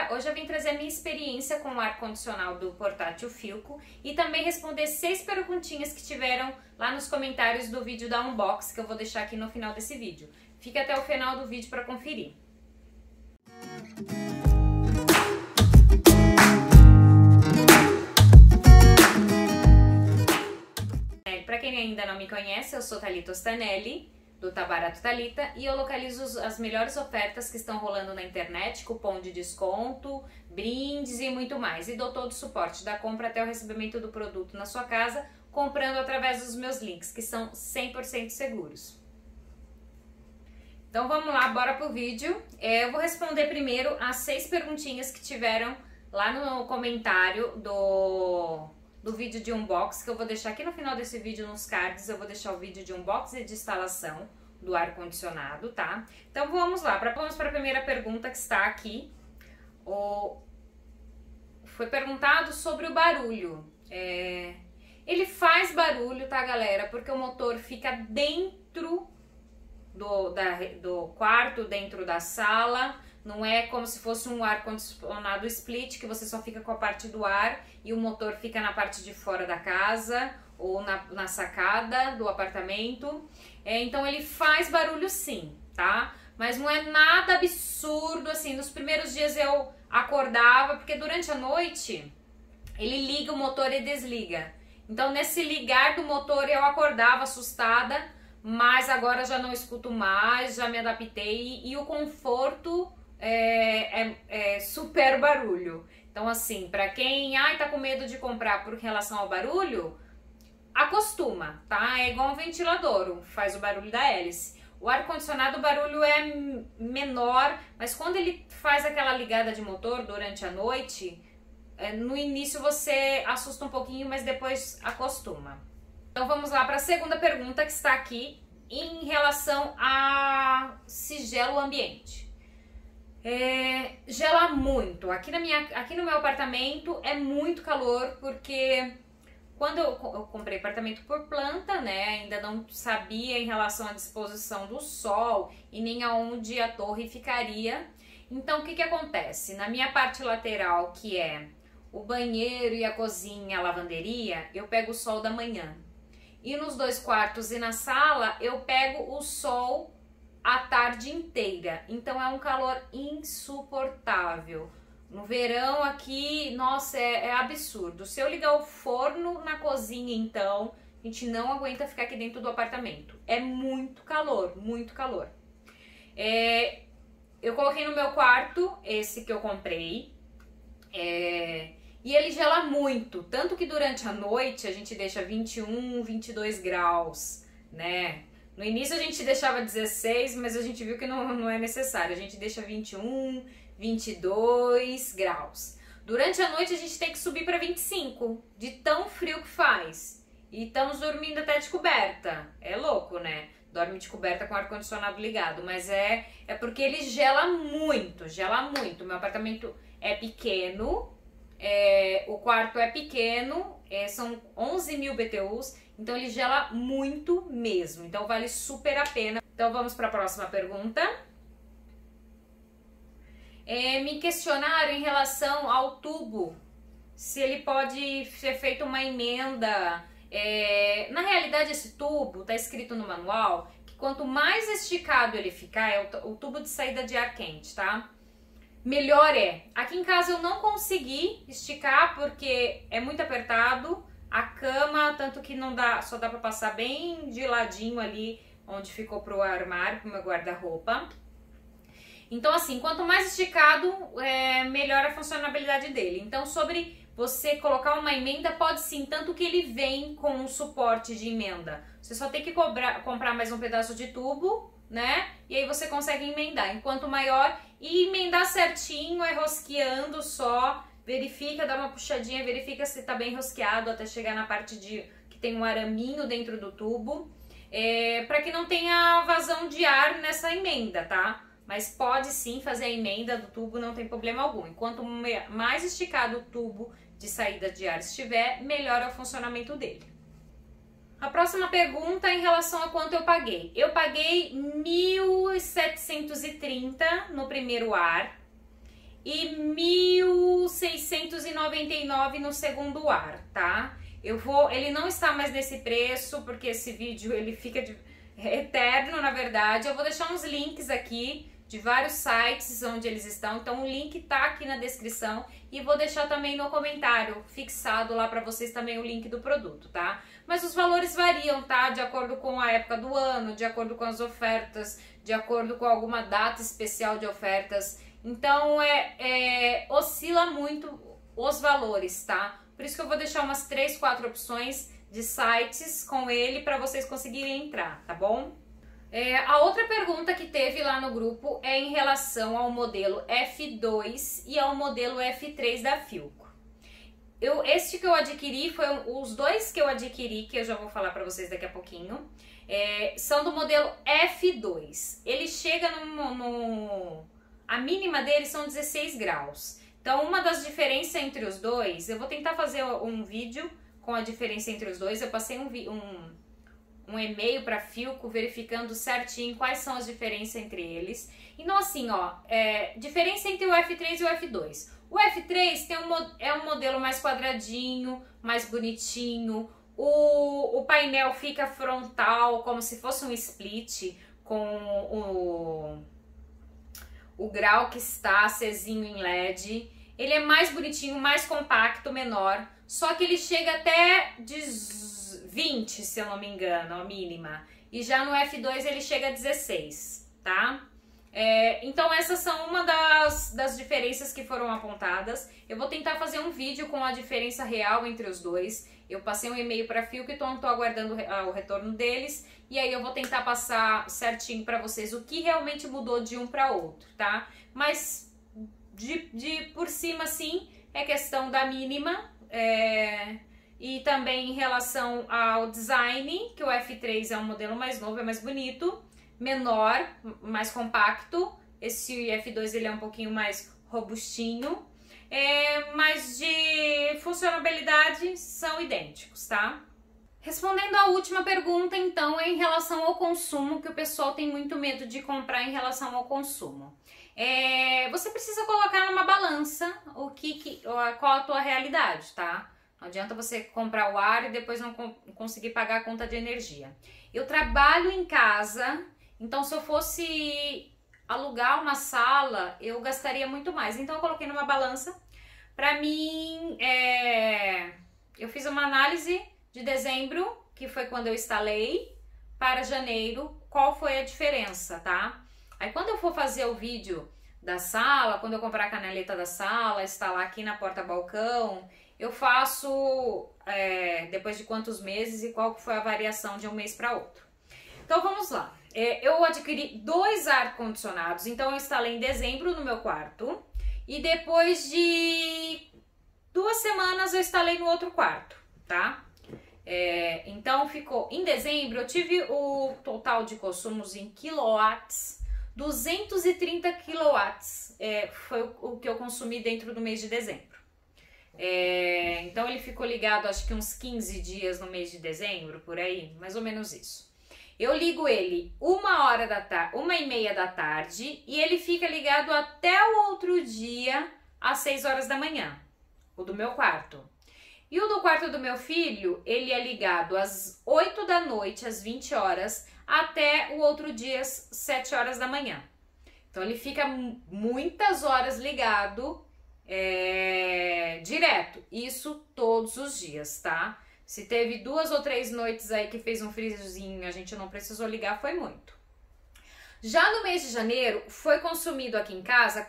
galera, hoje eu vim trazer a minha experiência com o ar-condicionado do Portátil Philco e também responder 6 perguntinhas que tiveram lá nos comentários do vídeo da unbox, que eu vou deixar aqui no final desse vídeo. Fica até o final do vídeo para conferir. Para quem ainda não me conhece, eu sou Thalita Ostanelli, do Tá Barato Thalita, e eu localizo as melhores ofertas que estão rolando na internet, cupom de desconto, brindes e muito mais. E dou todo o suporte da compra até o recebimento do produto na sua casa, comprando através dos meus links, que são 100% seguros. Então vamos lá, bora pro vídeo. Eu vou responder primeiro as 6 perguntinhas que tiveram lá no comentário do vídeo de unbox, que eu vou deixar aqui no final desse vídeo nos cards. Eu vou deixar o vídeo de unbox e de instalação do ar-condicionado, tá? Então vamos lá, vamos para a primeira pergunta que está aqui. Foi perguntado sobre o barulho. Ele faz barulho, tá, galera? Porque o motor fica dentro do quarto, dentro da sala. Não é como se fosse um ar-condicionado split, que você só fica com a parte do ar e o motor fica na parte de fora da casa ou na sacada do apartamento. Então ele faz barulho sim, tá? Mas não é nada absurdo, assim. Nos primeiros dias eu acordava, porque durante a noite ele liga o motor e desliga. Então nesse ligar do motor eu acordava assustada, mas agora já não escuto mais, já me adaptei e o conforto é super barulho. Então assim, pra quem tá com medo de comprar por relação ao barulho, acostuma, tá? É igual um ventilador, faz o barulho da hélice. O ar-condicionado, o barulho é menor, mas quando ele faz aquela ligada de motor durante a noite, no início você assusta um pouquinho, mas depois acostuma. Então vamos lá para a segunda pergunta que está aqui em relação a se gela o ambiente. Gela muito. Aqui no meu apartamento é muito calor, porque quando eu comprei apartamento por planta, né, ainda não sabia em relação à disposição do sol e nem aonde a torre ficaria. Então o que acontece? Na minha parte lateral, que é o banheiro e a cozinha, a lavanderia, eu pego o sol da manhã. E nos 2 quartos e na sala eu pego o sol a tarde inteira. Então é um calor insuportável. No verão aqui, nossa, é absurdo. Se eu ligar o forno na cozinha, então, a gente não aguenta ficar aqui dentro do apartamento. É muito calor, muito calor. Eu coloquei no meu quarto, esse que eu comprei, e ele gela muito. Tanto que durante a noite a gente deixa 21, 22 graus, né? No início a gente deixava 16, mas a gente viu que não é necessário. A gente deixa 21, 22 graus. Durante a noite a gente tem que subir para 25, de tão frio que faz. E estamos dormindo até de coberta. É louco, né? Dorme de coberta com o ar-condicionado ligado. Mas é porque ele gela muito, gela muito. Meu apartamento é pequeno, o quarto é pequeno, são 11.000 BTUs. Então ele gela muito mesmo, então vale super a pena. Então vamos para a próxima pergunta. Me questionaram em relação ao tubo, se ele pode ser feito uma emenda. Na realidade esse tubo, tá escrito no manual, que quanto mais esticado ele ficar, o tubo de saída de ar quente, tá? Melhor é. Aqui em casa eu não consegui esticar porque é muito apertado. A cama, tanto que não dá, só dá pra passar bem de ladinho ali, onde ficou pro armário, pro meu guarda-roupa. Então assim, quanto mais esticado, melhor a funcionalidade dele. Então sobre você colocar uma emenda, pode sim, tanto que ele vem com um suporte de emenda. Você só tem que comprar mais um pedaço de tubo, né? E aí você consegue emendar. Enquanto maior, e emendar certinho, rosqueando só. Verifica, dá uma puxadinha, verifica se tá bem rosqueado até chegar na parte que tem um araminho dentro do tubo. Para que não tenha vazão de ar nessa emenda, tá? Mas pode sim fazer a emenda do tubo, não tem problema algum. E quanto mais esticado o tubo de saída de ar estiver, melhor é o funcionamento dele. A próxima pergunta é em relação a quanto eu paguei. Eu paguei 1.730 no primeiro ar. e 1.699 no segundo ar, tá? Ele não está mais nesse preço, porque esse vídeo ele fica eterno, na verdade. Eu vou deixar uns links aqui de vários sites onde eles estão, então o link tá aqui na descrição e vou deixar também no comentário fixado lá para vocês também o link do produto, tá? Mas os valores variam, tá? De acordo com a época do ano, de acordo com as ofertas, de acordo com alguma data especial de ofertas. Então oscila muito os valores, tá? Por isso que eu vou deixar umas 3, 4 opções de sites com ele para vocês conseguirem entrar, tá bom? A outra pergunta que teve lá no grupo é em relação ao modelo F2 e ao modelo F3 da Filco. Este que eu adquiri, os dois que eu adquiri, que eu já vou falar para vocês daqui a pouquinho, são do modelo F2. Ele chega a mínima dele são 16 graus. Então, uma das diferenças entre os dois, eu vou tentar fazer um vídeo com a diferença entre os dois. Eu passei um e-mail para Filco verificando certinho quais são as diferenças entre eles. Então, assim, ó, diferença entre o F3 e o F2. O F3 é um modelo mais quadradinho, mais bonitinho. O painel fica frontal, como se fosse um split, com o grau que está acesinho em LED. Ele é mais bonitinho, mais compacto, menor. Só que ele chega até 20, se eu não me engano, a mínima. E já no F2 ele chega a 16, tá? Então essas são uma das diferenças que foram apontadas. Eu vou tentar fazer um vídeo com a diferença real entre os dois. Eu passei um e-mail para a Filco, então estou aguardando o retorno deles. E aí eu vou tentar passar certinho para vocês o que realmente mudou de um para outro, tá? Mas por cima, sim, é questão da mínima. E também em relação ao design, que o F3 é um modelo mais novo, é mais bonito, menor, mais compacto. Esse F2 ele é um pouquinho mais robustinho, mas de funcionalidade são idênticos, tá? Respondendo à última pergunta, então, é em relação ao consumo, que o pessoal tem muito medo de comprar em relação ao consumo. Você precisa colocar numa balança qual a tua realidade, tá? Não adianta você comprar o ar e depois não conseguir pagar a conta de energia. Eu trabalho em casa, então se eu fosse alugar uma sala, eu gastaria muito mais. Então eu coloquei numa balança. Pra mim, eu fiz uma análise de dezembro, que foi quando eu instalei, para janeiro, qual foi a diferença, tá? Aí quando eu for fazer o vídeo da sala, quando eu comprar a canaleta da sala, instalar aqui na porta-balcão, eu faço depois de quantos meses e qual foi a variação de um mês para outro. Então vamos lá. Eu adquiri 2 ar-condicionados, então eu instalei em dezembro no meu quarto e depois de 2 semanas eu instalei no outro quarto, tá? Então ficou, em dezembro eu tive o total de consumos em quilowatts, 230 quilowatts foi o que eu consumi dentro do mês de dezembro. Então ele ficou ligado acho que uns 15 dias no mês de dezembro, por aí, mais ou menos isso. Eu ligo ele 1h30 da tarde e ele fica ligado até o outro dia às 6 horas da manhã, o do meu quarto. E o do quarto do meu filho, ele é ligado às 8 da noite, às 20 horas, até o outro dia às 7 horas da manhã. Então ele fica muitas horas ligado direto, isso todos os dias, tá? Se teve 2 ou 3 noites aí que fez um friozinho, a gente não precisou ligar, foi muito. Já no mês de janeiro, foi consumido aqui em casa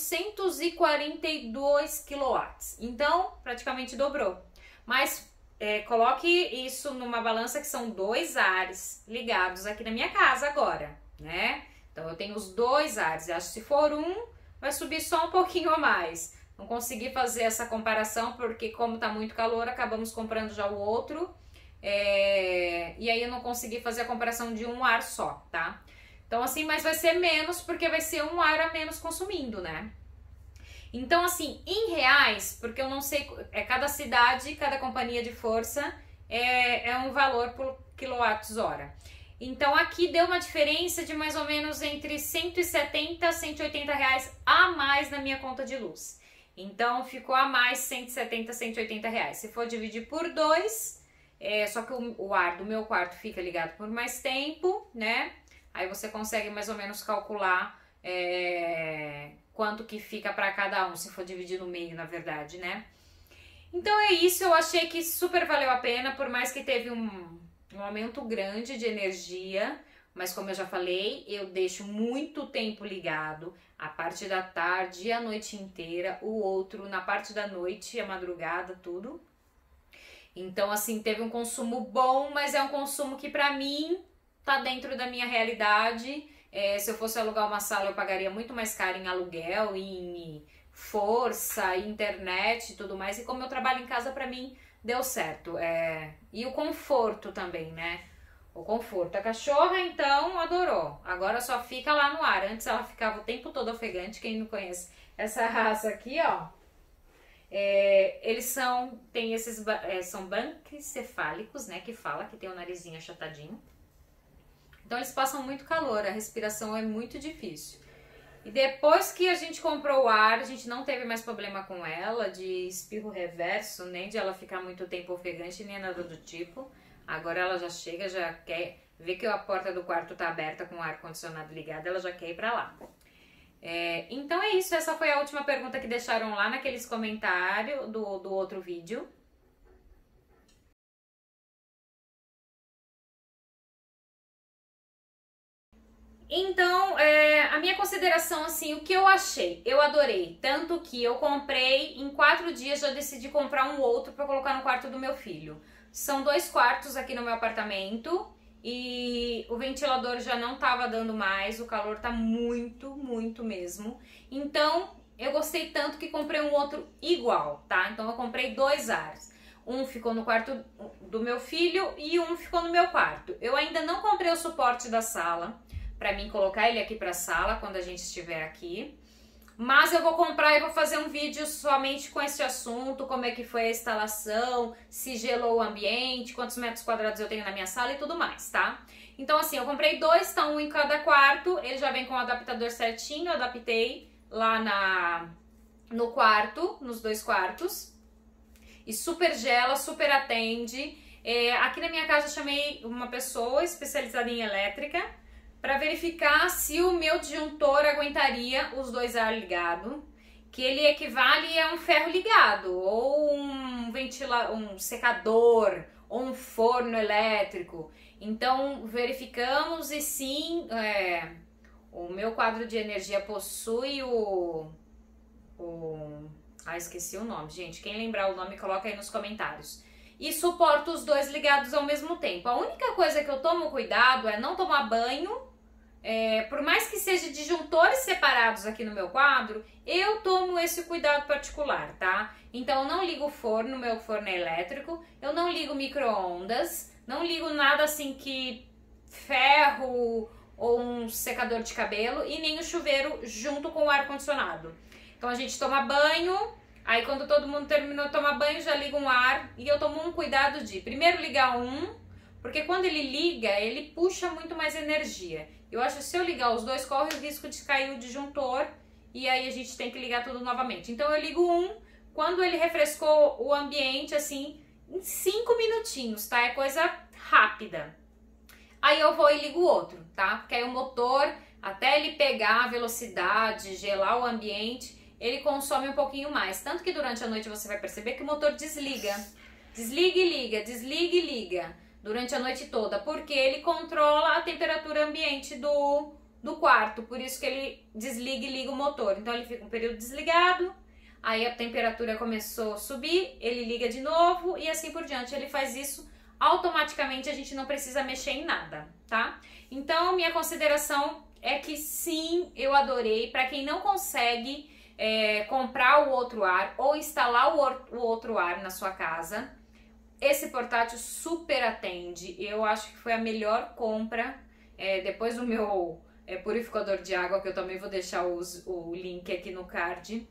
442 quilowatts, então praticamente dobrou. Mas coloque isso numa balança que são 2 ares ligados aqui na minha casa agora, né? Então eu tenho os 2 ares, eu acho que se for um, vai subir só um pouquinho a mais. Não consegui fazer essa comparação porque como tá muito calor, acabamos comprando já o outro. E aí eu não consegui fazer a comparação de um ar só, tá? Então assim, mas vai ser menos porque vai ser um ar a menos consumindo, né? Então assim, em reais, porque eu não sei, cada cidade, cada companhia de força é um valor por quilowatts-hora. Então aqui deu uma diferença de mais ou menos entre 170 e 180 reais a mais na minha conta de luz. Então ficou a mais 170, 180 reais. Se for dividir por 2, só que o ar do meu quarto fica ligado por mais tempo, né? Aí você consegue mais ou menos calcular quanto que fica para cada um, se for dividir no meio, na verdade, né? Então é isso, eu achei que super valeu a pena, por mais que teve um aumento grande de energia, mas como eu já falei, eu deixo muito tempo ligado, a parte da tarde e a noite inteira, o outro na parte da noite, a madrugada, tudo. Então assim, teve um consumo bom, mas é um consumo que pra mim tá dentro da minha realidade. Se eu fosse alugar uma sala, eu pagaria muito mais caro em aluguel, em força, internet e tudo mais, e como eu trabalho em casa, pra mim deu certo. E o conforto também, né? O conforto. A cachorra, então, adorou. Agora só fica lá no ar. Antes ela ficava o tempo todo ofegante. Quem não conhece essa raça aqui, ó. Eles são banquicefálicos, né? Que fala que tem o narizinho achatadinho. Então eles passam muito calor. A respiração é muito difícil. E depois que a gente comprou o ar, a gente não teve mais problema com ela, de espirro reverso, nem de ela ficar muito tempo ofegante, nem nada do tipo. Agora ela já chega, já quer ver que a porta do quarto tá aberta com o ar-condicionado ligado, ela já quer ir pra lá. Então é isso, essa foi a última pergunta que deixaram lá naqueles comentários do outro vídeo. Então, a minha consideração, assim, o que eu achei? Eu adorei, tanto que eu comprei, em 4 dias já decidi comprar um outro para colocar no quarto do meu filho. São 2 quartos aqui no meu apartamento e o ventilador já não tava dando mais, o calor tá muito, muito mesmo. Então, eu gostei tanto que comprei um outro igual, tá? Então, eu comprei 2 ares. Um ficou no quarto do meu filho e um ficou no meu quarto. Eu ainda não comprei o suporte da sala, para mim colocar ele aqui para a sala quando a gente estiver aqui. Mas eu vou comprar e vou fazer um vídeo somente com esse assunto, como é que foi a instalação, se gelou o ambiente, quantos metros quadrados eu tenho na minha sala e tudo mais, tá? Então assim, eu comprei 2, tá um em cada quarto, ele já vem com o adaptador certinho, eu adaptei lá no quarto, nos 2 quartos. E super gela, super atende. Aqui na minha casa eu chamei uma pessoa especializada em elétrica, para verificar se o meu disjuntor aguentaria os 2 ar ligado, que ele equivale a um ferro ligado, ou um secador, ou um forno elétrico. Então verificamos e sim, o meu quadro de energia possui esqueci o nome, gente. Quem lembrar o nome, coloca aí nos comentários. E suporta os 2 ligados ao mesmo tempo. A única coisa que eu tomo cuidado é não tomar banho. Por mais que sejam disjuntores separados aqui no meu quadro, eu tomo esse cuidado particular, tá? Então eu não ligo o forno, meu forno é elétrico, eu não ligo micro-ondas, não ligo nada assim que ferro ou um secador de cabelo e nem o chuveiro junto com o ar-condicionado. Então a gente toma banho, aí quando todo mundo terminou de tomar banho já liga um ar e eu tomo um cuidado de primeiro ligar porque quando ele liga, ele puxa muito mais energia. Eu acho que se eu ligar os 2, corre o risco de cair o disjuntor e aí a gente tem que ligar tudo novamente. Então eu ligo quando ele refrescou o ambiente, assim, em 5 minutinhos, tá? É coisa rápida. Aí eu vou e ligo o outro, tá? Porque aí o motor, até ele pegar a velocidade, gelar o ambiente, ele consome um pouquinho mais. Tanto que durante a noite você vai perceber que o motor desliga. Desliga e liga, desliga e liga. Durante a noite toda, porque ele controla a temperatura ambiente do quarto, por isso que ele desliga e liga o motor. Então ele fica um período desligado, aí a temperatura começou a subir, ele liga de novo e assim por diante. Ele faz isso automaticamente, a gente não precisa mexer em nada, tá? Então minha consideração é que sim, eu adorei. Para quem não consegue comprar o outro ar ou instalar o outro ar na sua casa, esse portátil super atende. Eu acho que foi a melhor compra, depois do meu purificador de água, que eu também vou deixar o link aqui no card.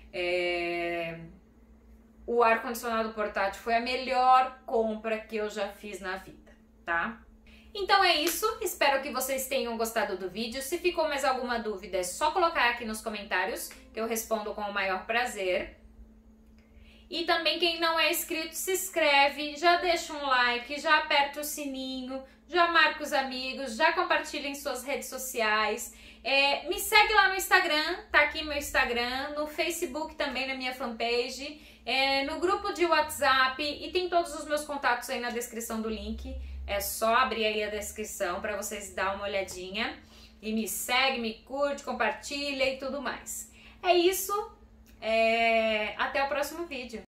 O ar-condicionado portátil foi a melhor compra que eu já fiz na vida, tá? Então é isso, espero que vocês tenham gostado do vídeo. Se ficou mais alguma dúvida, é só colocar aqui nos comentários, que eu respondo com o maior prazer. E também quem não é inscrito, se inscreve, já deixa um like, já aperta o sininho, já marca os amigos, já compartilha em suas redes sociais. Me segue lá no Instagram, tá aqui meu Instagram, no Facebook também, na minha fanpage, no grupo de WhatsApp, e tem todos os meus contatos aí na descrição do link. É só abrir aí a descrição para vocês dar uma olhadinha. E me segue, me curte, compartilha e tudo mais. É isso. Até o próximo vídeo.